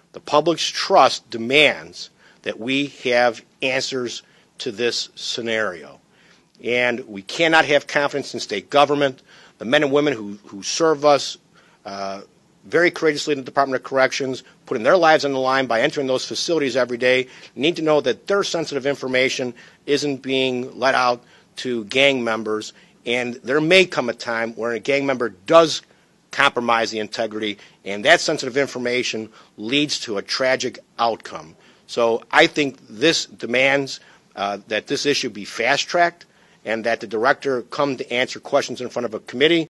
The public's trust demands that we have answers to this scenario. And we cannot have confidence in state government. The men and women who serve us very courageously in the Department of Corrections, putting their lives on the line by entering those facilities every day, need to know that their sensitive information isn't being let out to gang members. And there may come a time where a gang member does compromise the integrity, and that sensitive information leads to a tragic outcome. So I think this demands that this issue be fast-tracked and that the director come to answer questions in front of a committee.